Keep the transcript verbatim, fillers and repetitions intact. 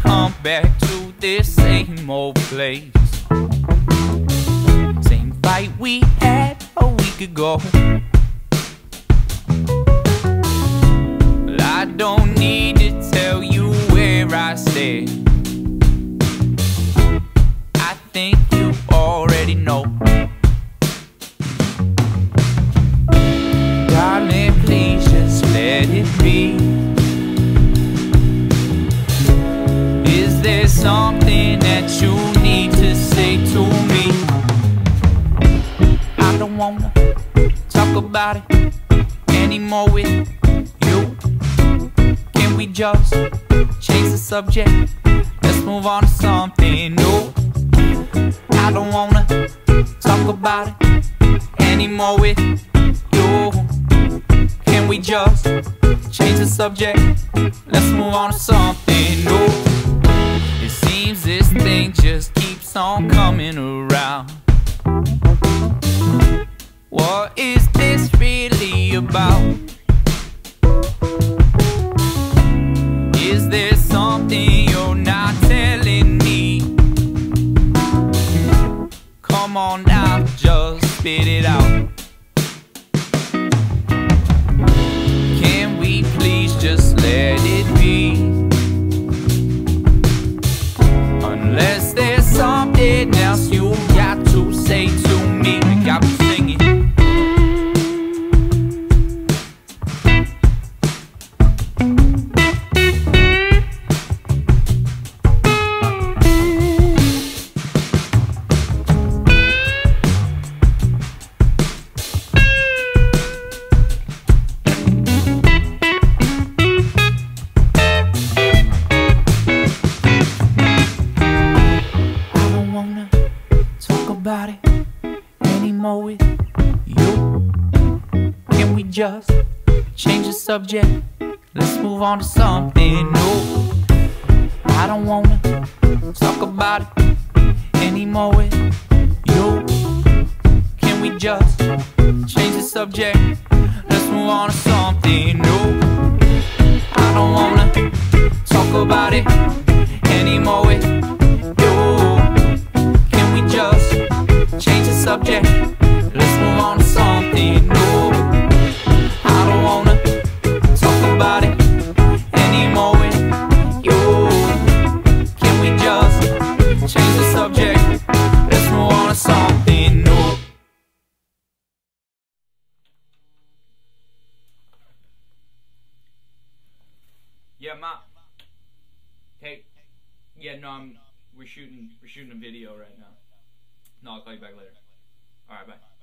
come back to this same old place. Same fight we had a week ago. Well, I don't need to tell you where I stay. I think you already know. Darling, please just let it be. Is there something that you need to say to me? I don't wanna talk about it anymore with you. Can we just change the subject? Let's move on to something new. I don't wanna talk about it anymore with you. Can we just change the subject? Let's move on to something new. It seems this thing just keeps on coming around. What is this really about? Is there something you're not telling me? Come on now, just spit it out. Can we please just let it be? Unless there's something else you got to say to me. You got me singing. About it anymore with you. Can we just change the subject? Let's move on to something new. I don't wanna talk about it anymore with you. Can we just change the subject? Let's move on to something new. I don't wanna talk about it anymore with you. Can we just change the subject? Let's move on to something new. I don't wanna talk about it anymore with you. Can we just change the subject? Let's move on to something new. Yeah, ma. Hey. Yeah, no, I'm. We're shooting. We're shooting a video right now. No, I'll call you back later. Alright, bye.